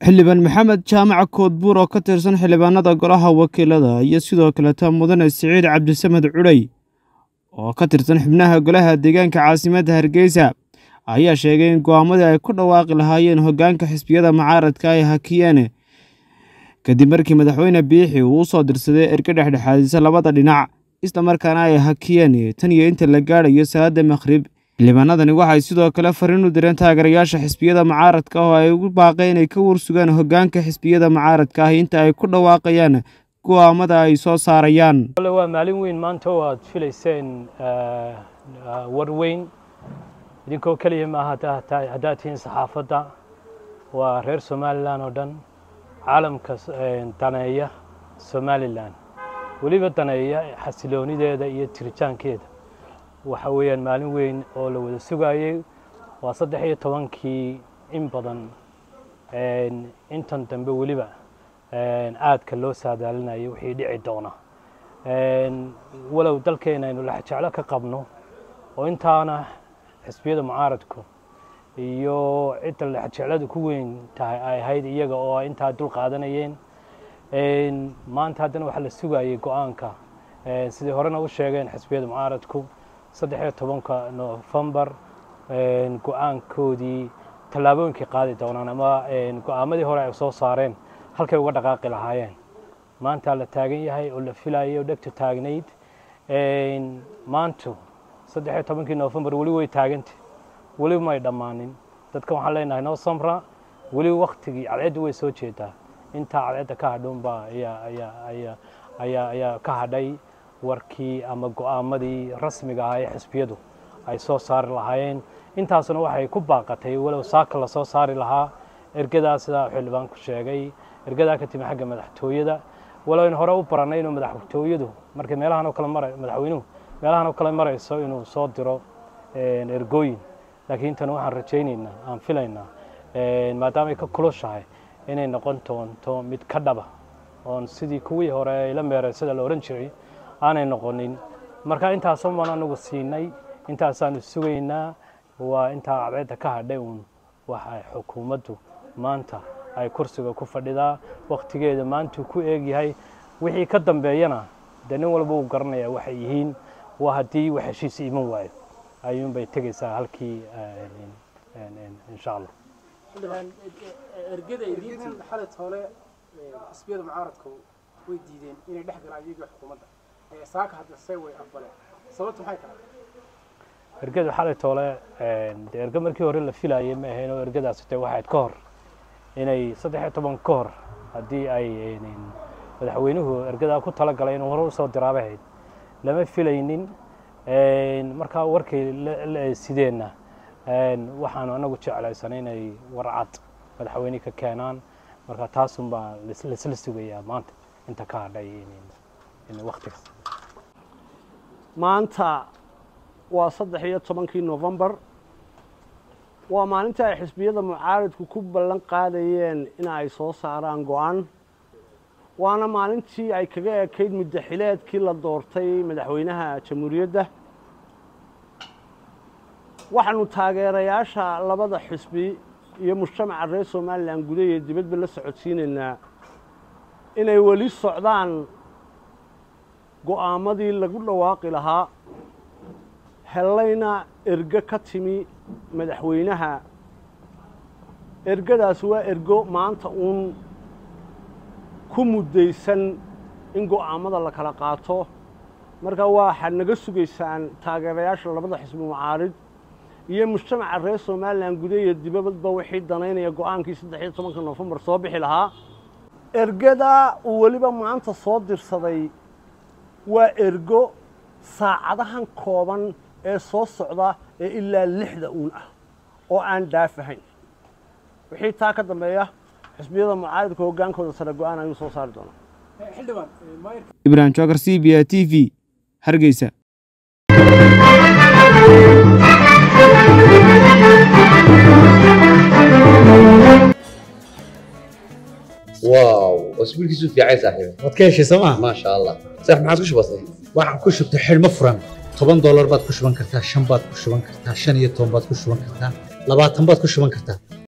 xildhibaan maxamed jaamac koodbuur oo ka tirsan xildhibaanada golaha wakiilada iyo sidoo kale mudane Siciid Cabdisamed Culey oo ka tirsan xubnaha golaha deegaanka caasimadda Hargeysa ayaa sheegay in go'aamadii ay ku dhawaaqi lahaayeen hoggaanka xisbiyada mucaaradka ay hakiyeen kadib markii madaxweyne Biixi uu soo dirsaday erga dhexdhexaadisa labada dhinac isla markaana ay hakiyeen tan iyo inta la gaarayo salaada maghrib. xildhibaanadani waxay sidoo kale fariin u direen taageerayaasha xisbiyada mucaaradka oo ay ugu baaqeen inay ka warsugaan hoggaanka xisbiyada mucaaradka inta ay ku dhawaaqayaan go'aamada ay soo saarayaan. waa maalin weyn maanta oo aad filayseen war weyn idinkoo kaliya ma haddaad tihiin saxaafadda waa reer Somaliland oo dhan caalamka daneeya Somaliland weliba daneeya xasiloonideeda iyo tiritaankeeda waxa weeyaan maalin weyn oo la wada sugayay waa 13kii in badan intan dambe weliba aadka loo saadaalinayay wixii dhici doona walow dalkeena aynu la jeclo ka qabno oo intaana xisbiyada mucaaradku iyo cidda la jecladu ku weyn tahay ay ahayd iyaga oo intaa dul qaadanayeen maanta haddana waxa la sugayay go'aanka sidii horena u sheegeen xisbiyada mucaaradku 13 November go'aankoodii tallaabooyinkii qaadi doonaan ama go'aamadii hore ay soo saareen halkay uga dhaqaaqi lahaayeen maanta la taagan yahay oo la filayo dhagta taagnayd maanta 13 November wali way taagantay wali ma dhamaanin dadka waxaan leenahay noo samra wali waqtigii cadceedu way soo jeedaa inta cadceeda ka hadhoon baa ayaa ka hadhay warkii ama go'aamadii rasmiga ah ee xisbiyadu ay soo saari lahaayeen intaasna waxay ku baaqatay walow saaka la soo saari lahaa ergadaas sida xildhibaanku sheegay ergada ka timi xagga madaxtooyada walow in hore u baranay inuu madaxtooyadu markay meelahan oo kale maray madaxweynuhu meelahan oo kale marayso inuu soo diro ergooyin laakiin tan waxaan rajaynaynaa aan filaynaa maadaama ay ka kulushahay inay noqon doonto mid ka dhaba oon sidii kuwii hore ay la meereysada la oran jiray aanay noqonin marka intaas oo anagu siinay intaasaan sugaynaa waa inta cadceeda ka hadhay waxa xukuumaddu maanta ay kursiga ku fadhidaa waqtigeeda maanta ku eegyahay wixii ka dambeeyana nin walba uu garanaya waxay yihiin waa hadii wax heshiis iman waayo ayuun bay tagaysaa halkii insha Allah ergada idin xalad hore xisbiyada mucaaradku way diideen inay dhex galaan iyaga xukuumadda saaka hadda say way aqbaleen sababtu maxay tahay ergada xalad hore erga markii hore la filayay ma ahayn oo ergadaas waxay ka hor inay 13 ka hor hadii ay madaxweynuhu ergada ku tala galay inuu hore u soo diraabahay lama filaynin marka warkay sideena waxaan anagu jeclaysanay inay warcad madaxweyne ka keenaan marka taasun baa la sugayaa maanta inta ka hadhay in waqtiga maanta waa 13 November waa maalinta ay xisbiyada mucaaradku ku ballan qaadayeen in ay soo saaraan go'aan waana maalintii ay kaga ekeyd muddaxileedkii la doortay madaxweynaha jamhuuriyadda waxaanu taageerayaasha labada xisbi iyo mujtamaca reer Somaliland gudaha iyo dibadba la socodsiinaynaa inay wali socdaan go'aamadii lagu dhawaaqi lahaa helayna erga ka timi madaxweynaha ergadaas waa ergo maanta ku muddaysan in go'aamada la kala qaato marka waxaad naga sugaysaan taageerayaasha labada xisbi mucaarid iyo mujtamaca reer Somaliland gudaha iyo dibadba wixii danaynaya go'aankii 13 November soo bixi lahaa ergada uu waliba maanta soo dirsaday waa ergo saacadahan kooban ee soo socda ee ilaa 6 ah oo aan dhaafahayn wixii taa ka dambeeya xisbiyada mucaaradka hoggaankooda sare go'aan ayuu soo saari doonaa xildhibaan Ibrahim Jogar CBA TV Hargeysa واو اسبوع كيسو في عايز صاحبي waad ka heshay sooma ما شاء الله صح ما عاد كش بسيط waxaan ku shubtay xilmo furan $10 baad ku shuban kartaa 5 baad ku shuban kartaa 15 baad ku shuban kartaa 20 baad ku shuban kartaa